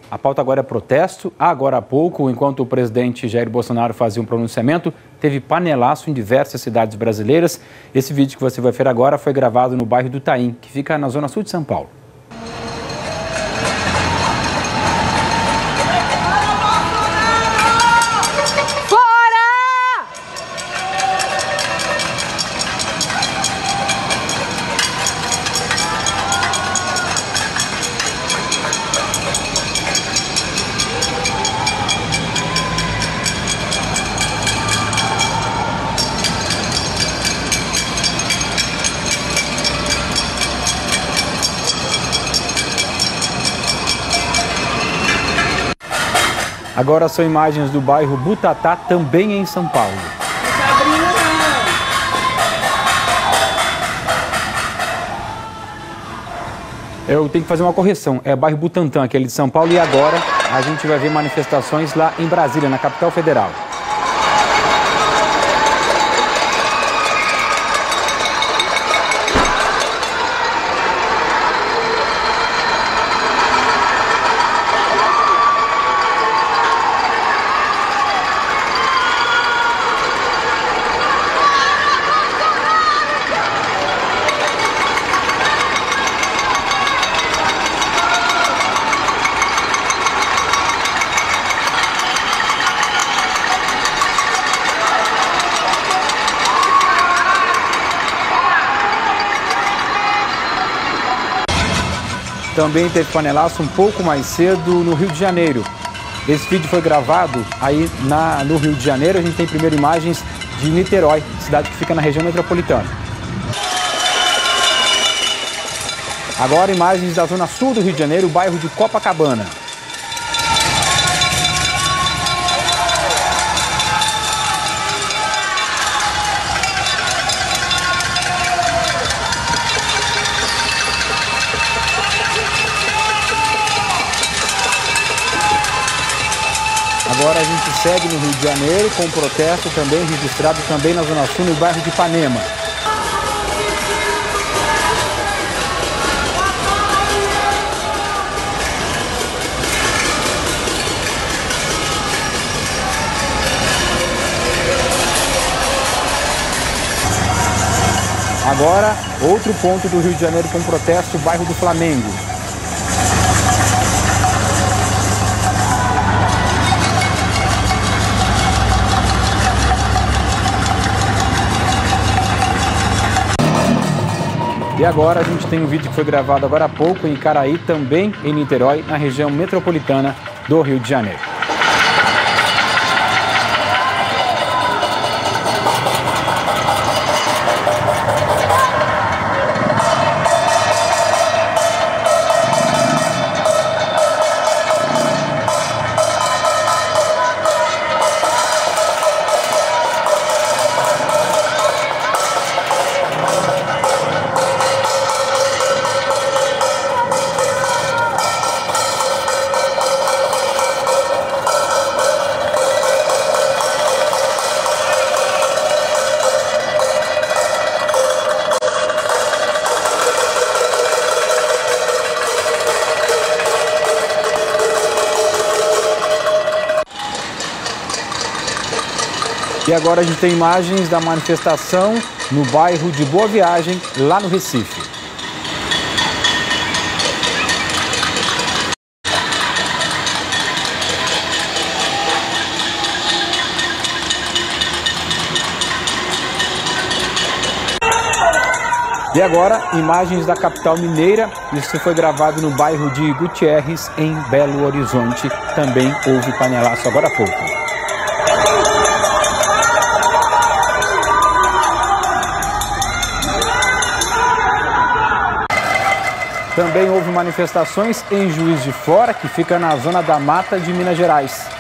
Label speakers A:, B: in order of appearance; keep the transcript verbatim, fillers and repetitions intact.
A: A pauta agora é protesto. Agora há pouco, enquanto o presidente Jair Bolsonaro fazia um pronunciamento, teve panelaço em diversas cidades brasileiras. Esse vídeo que você vai ver agora foi gravado no bairro do Itaim, que fica na zona sul de São Paulo. Agora são imagens do bairro Butatá, também em São Paulo. Eu tenho que fazer uma correção, é bairro Butantã, aquele de São Paulo, e agora a gente vai ver manifestações lá em Brasília, na capital federal. Também teve panelaço um pouco mais cedo no Rio de Janeiro. Esse vídeo foi gravado aí na, no Rio de Janeiro. A gente tem primeiro imagens de Niterói, cidade que fica na região metropolitana. Agora imagens da zona sul do Rio de Janeiro, o bairro de Copacabana. Agora a gente segue no Rio de Janeiro com um protesto também registrado também na Zona Sul, no bairro de Ipanema. Agora, outro ponto do Rio de Janeiro com protesto, o bairro do Flamengo. E agora a gente tem um vídeo que foi gravado agora há pouco em Icaraí, também em Niterói, na região metropolitana do Rio de Janeiro. E agora a gente tem imagens da manifestação no bairro de Boa Viagem, lá no Recife. E agora, imagens da capital mineira. Isso foi gravado no bairro de Gutierrez, em Belo Horizonte. Também houve panelaço agora há pouco. Também houve manifestações em Juiz de Fora, que fica na zona da Mata de Minas Gerais.